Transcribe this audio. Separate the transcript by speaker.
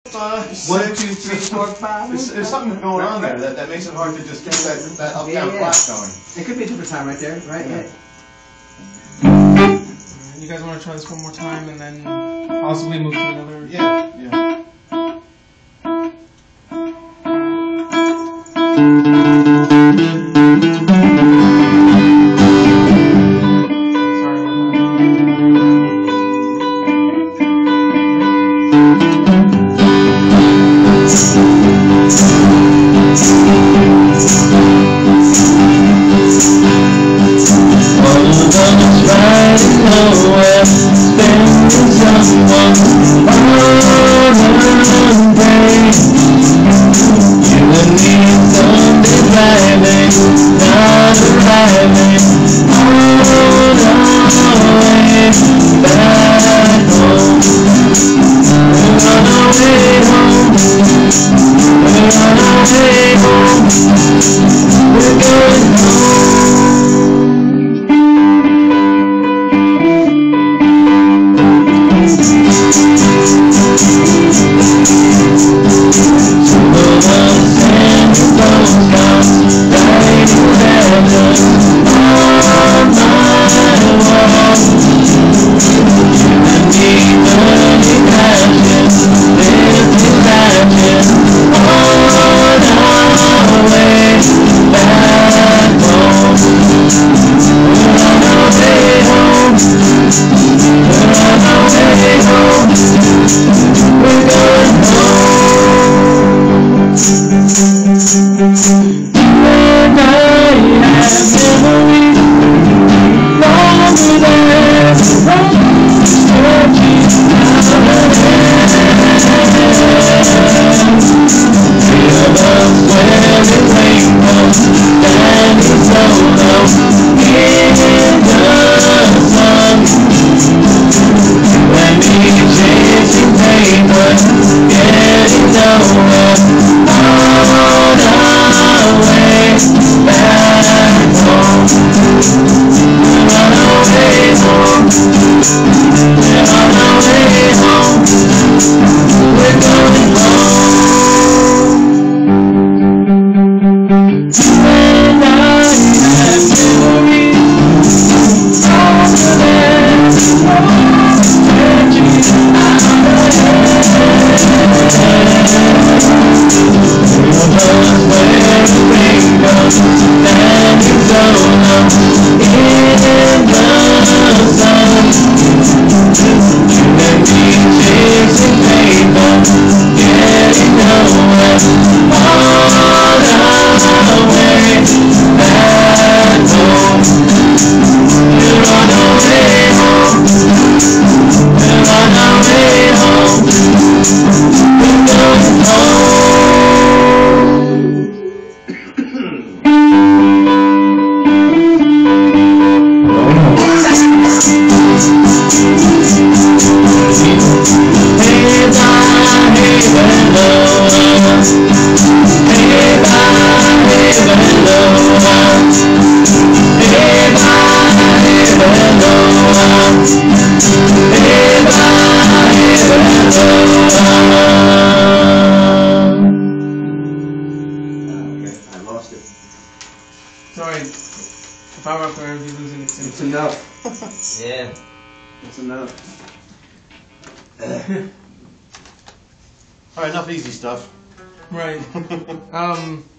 Speaker 1: 1, 2, 3, 4, 5.
Speaker 2: There's something going on there that makes it hard to just get that up down flat going.
Speaker 1: It could be a different time right there, right? Yeah.
Speaker 3: You guys want to try this one more time and then possibly move to another?
Speaker 2: Yeah, yeah.
Speaker 3: Sorry, if I were up there, I'd be losing it too.
Speaker 1: It's enough.
Speaker 4: Yeah.
Speaker 1: It's enough.
Speaker 2: All right, enough easy stuff.
Speaker 3: Right.